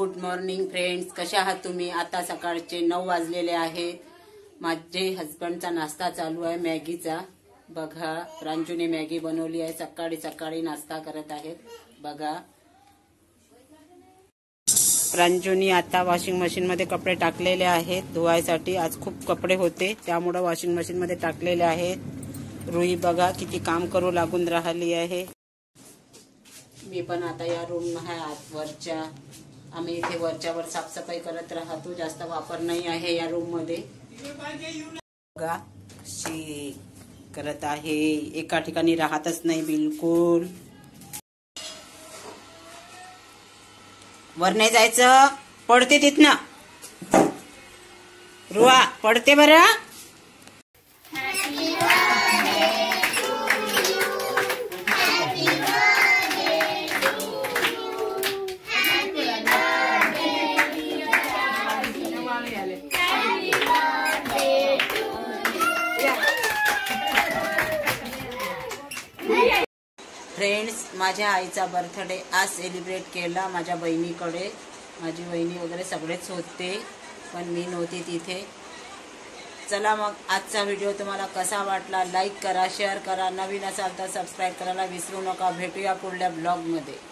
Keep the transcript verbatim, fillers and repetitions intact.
Good morning friends, कशा आहात तुम्ही? आता सकाळचे नऊ वाजलेले आहेत. माझे हस्बंडचा नाश्ता चालू आहे मॅगीचा. बघा, प्रांजूने मॅगी बनवली आहे. सकाळी सकाळी नाश्ता करत आहेत. बघा, प्रांजूनी आता वॉशिंग मशीन मध्ये कपडे टाकलेले आहेत धुवायसाठी. आज खूप कपडे होते त्यामुळे वॉशिंग मशीन मध्ये टाकलेले आहेत. रुई बघा किती काम करू लागून राहिली आहे. मी पण आता या रूम आहे आत वरच्या. आम्ही इथे वरच्यावर साफसफाई करत राहतो. जास्त वापर नाही आहे या रूम मध्ये. बघा कशी करत आहे. एका ठिकाणी राहतच नाही बिलकुल. वर नाही जायचं, पडते तिथनं. रुआ पडते बरं. फ्रेंड्स, माझ्या आईचा बर्थडे आज सेलिब्रेट केला माझ्या बहिणीकडे. माझी बहिणी वगैरे सगळेच होते पण मी नव्हती तिथे. चला मग, आजचा व्हिडिओ तुम्हाला कसा वाटला लाईक करा, शेअर करा. नवीन असाल तर सबस्क्राईब करायला विसरू नका. भेटूया पुढल्या ब्लॉग मध्ये.